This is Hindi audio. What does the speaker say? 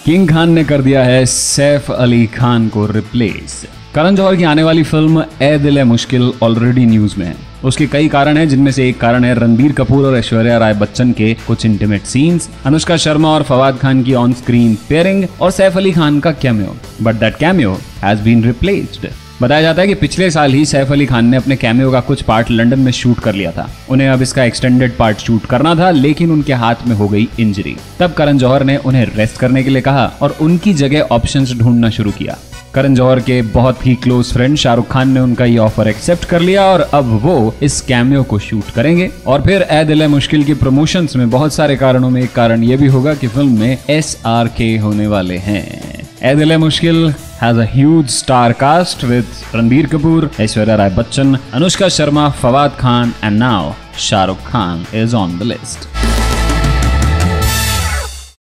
किंग खान ने कर दिया है सैफ अली खान को रिप्लेस। करण जौहर की आने वाली फिल्म ए दिल है मुश्किल ऑलरेडी न्यूज में है। उसके कई कारण हैं, जिनमें से एक कारण है रणबीर कपूर और ऐश्वर्या राय बच्चन के कुछ इंटीमेट सीन्स, अनुष्का शर्मा और फवाद खान की ऑन स्क्रीन पेयरिंग और सैफ अली खान का cameo. But that cameo has been replaced. बताया जाता है कि पिछले साल ही सैफ अली खान ने अपने कैमियो का कुछ पार्ट लंदन में शूट कर लिया था। उन्हें अब इसका एक्सटेंडेड पार्ट शूट करना था, लेकिन उनके हाथ में हो गई इंजरी। तब करण जौहर ने उन्हें रेस्ट करने के लिए कहा और उनकी जगह ऑप्शंस ढूंढना शुरू किया। करण जौहर के बहुत ही क्लोज फ्रेंड शाहरुख खान ने उनका ये ऑफर एक्सेप्ट कर लिया और अब वो इस कैमियो को शूट करेंगे। और फिर ए दिल है मुश्किल की प्रमोशंस में बहुत सारे कारणों में एक कारण ये भी होगा कि फिल्म में SRK होने वाले हैं। ए दिल है मुश्किल has a huge star cast with Ranbir Kapoor, Aishwarya Rai Bachchan, Anushka Sharma, Fawad Khan, and now Shahrukh Khan is on the list.